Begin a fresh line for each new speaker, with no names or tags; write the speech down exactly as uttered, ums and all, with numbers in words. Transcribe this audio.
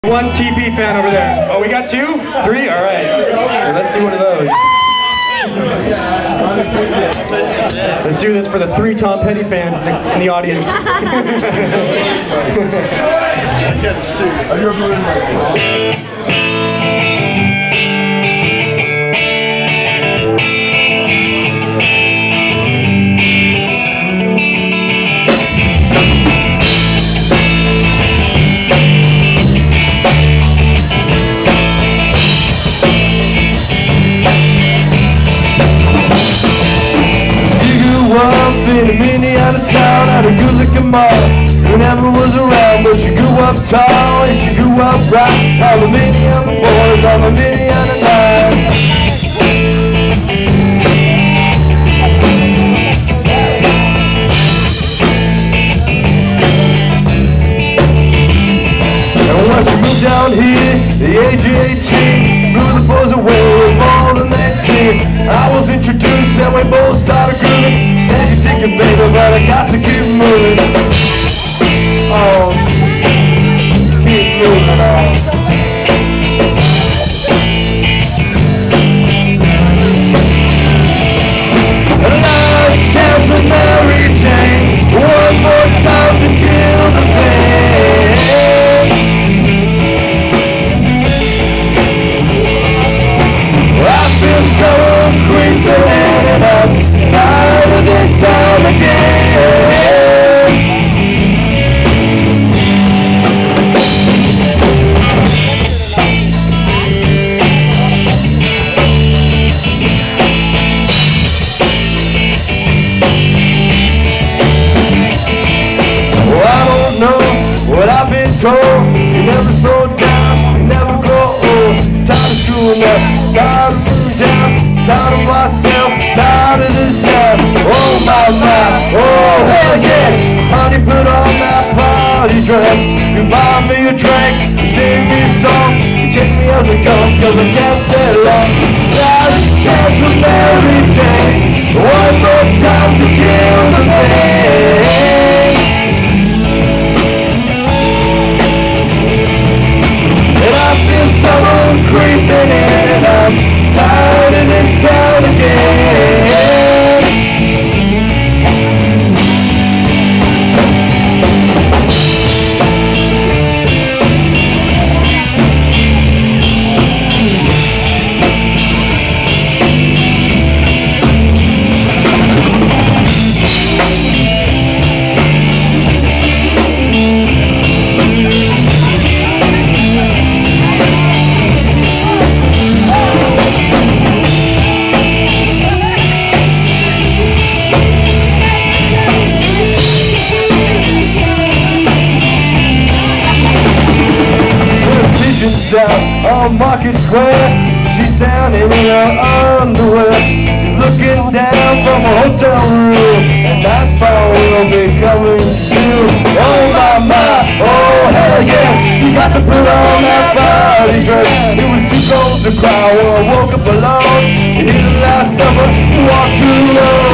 One T P fan over there. Oh, we got two? Three? All right. Here, let's do one of those. Let's do this for the three Tom Petty fans in the, in the audience.
In a mini out of town, had a good looking mom who never was around, but she grew up tall and she grew up right. I'm a mini on the boys, I'm a mini on the nine. And when she moved down here, the age of eighteen, blew the boys away with more than they seen. I was introduced and we both started grooving. Thinking, baby, but I got to keep moving on, keep moving on. Last chance with Mary Jane, one more time to kill the pain. I feel so creeping and I'm tired of this time again. Well, I don't know what I've been told. You never slow down, you never grow old. Tired of screwing up, tired of moving down, tired of myself, tired of this time. Oh my my, oh hell yeah. Honey, put on that party dress. You buy me a drink, you sing me a song, you take me as it comes, cause I can't stay long. Last chance with Mary Jane, one more time to kill the pain. And I feel someone creeping in, and I'm tired of this town again. Down on Market Square, she's down in her underwear, looking down from a hotel room, and nightfall will be coming soon. Oh my my, oh hell yeah, you got to put on that body dress. It was too cold to cry when I woke up alone. You hear the last number, walk too low.